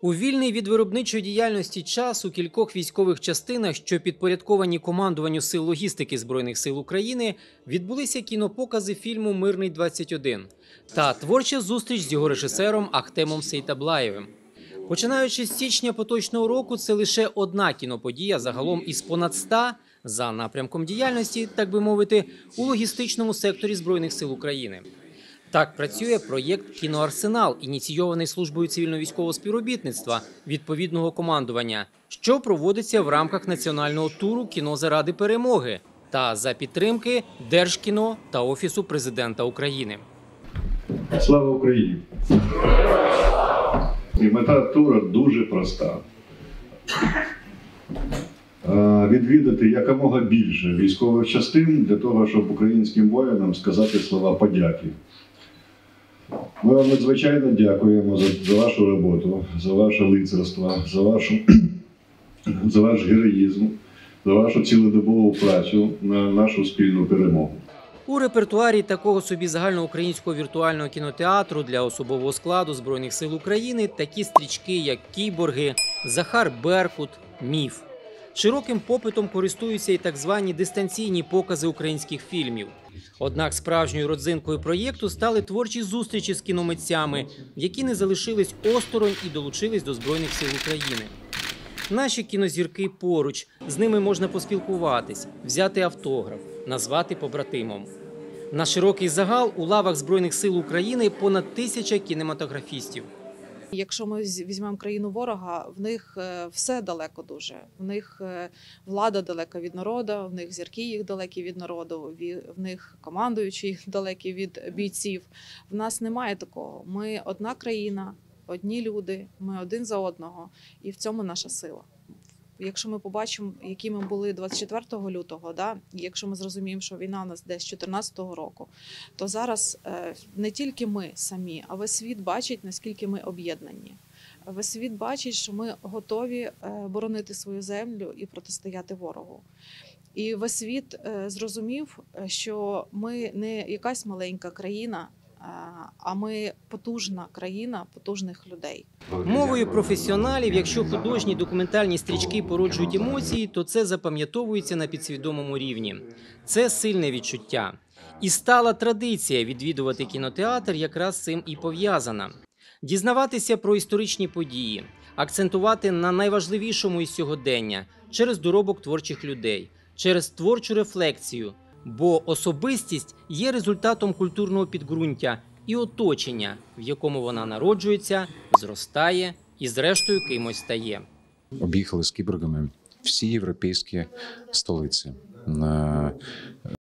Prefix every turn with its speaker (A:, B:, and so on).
A: У вільний від виробничої діяльності час у кількох військових частинах, що підпорядковані командуванню сил логістики Збройних сил України, відбулися кінопокази фільму «Мирний-21» та творча зустріч з його режисером Ахтемом Сейтаблаєвим. Починаючи з січня поточного року, це лише одна кіноподія загалом із понад 100 за напрямком діяльності, так би мовити, у логістичному секторі Збройних сил України. Так працює проєкт «Кіноарсенал», ініційований Службою цивільно-військового співробітництва відповідного командування, що проводиться в рамках національного туру «Кіно заради перемоги» та за підтримки Держкіно та Офісу Президента України.
B: Слава Україні! І мета туру дуже проста. Відвідати якомога більше військових частин для того, щоб українським воїнам сказати слова подяки. Ми вам надзвичайно дякуємо за вашу роботу, за ваше лицарство, за ваш героїзм, за вашу цілодобову працю на нашу спільну перемогу.
A: У репертуарі такого собі загальноукраїнського віртуального кінотеатру для особового складу Збройних сил України такі стрічки, як «Кіборги», «Захар Беркут», «Міф». Широким попитом користуються і так звані дистанційні покази українських фільмів. Однак справжньою родзинкою проєкту стали творчі зустрічі з кіномитцями, які не залишились осторонь і долучились до Збройних сил України. Наші кінозірки поруч, з ними можна поспілкуватись, взяти автограф, назвати побратимом. На широкий загал у лавах Збройних сил України понад 1000 кінематографістів.
C: Якщо ми візьмемо країну ворога, в них все далеко дуже. В них влада далека від народу, в них зірки їх далекі від народу, в них командуючі їх далекі від бійців. В нас немає такого. Ми одна країна, одні люди, ми один за одного. І в цьому наша сила. Якщо ми побачимо, які ми були 24 лютого, і якщо ми зрозуміємо, що війна у нас десь з 2014 року, то зараз не тільки ми самі, а весь світ бачить, наскільки ми об'єднані. Весь світ бачить, що ми готові боронити свою землю і протистояти ворогу. І весь світ зрозумів, що ми не якась маленька країна, а ми потужна країна потужних людей.
A: Мовою професіоналів, якщо художні документальні стрічки породжують емоції, то це запам'ятовується на підсвідомому рівні. Це сильне відчуття. І стала традиція відвідувати кінотеатр якраз з цим і пов'язана. Дізнаватися про історичні події, акцентувати на найважливішому із сьогодення через доробок творчих людей, через творчу рефлексію. Бо особистість є результатом культурного підґрунтя і оточення, в якому вона народжується, зростає і зрештою кимось стає.
D: Об'їхали з кіборгами всі європейські столиці.